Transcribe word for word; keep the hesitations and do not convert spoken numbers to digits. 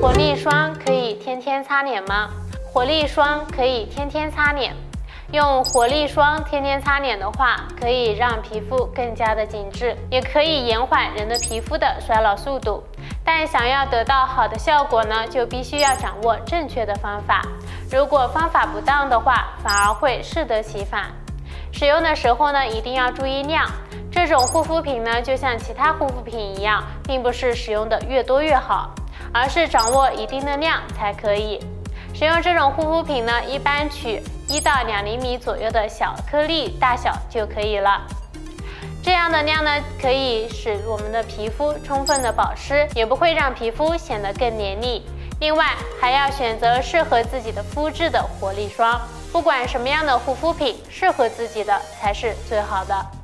活力霜可以天天擦脸吗？活力霜可以天天擦脸。用活力霜天天擦脸的话，可以让皮肤更加的紧致，也可以延缓人的皮肤的衰老速度。但想要得到好的效果呢，就必须要掌握正确的方法。如果方法不当的话，反而会适得其反。使用的时候呢，一定要注意量。这种护肤品呢，就像其他护肤品一样，并不是使用的越多越好，而是掌握一定的量才可以。使用这种护肤品呢，一般取一到两厘米左右的小颗粒大小就可以了。这样的量呢，可以使我们的皮肤充分的保湿，也不会让皮肤显得更黏腻。另外，还要选择适合自己的肤质的活力霜。不管什么样的护肤品，适合自己的才是最好的。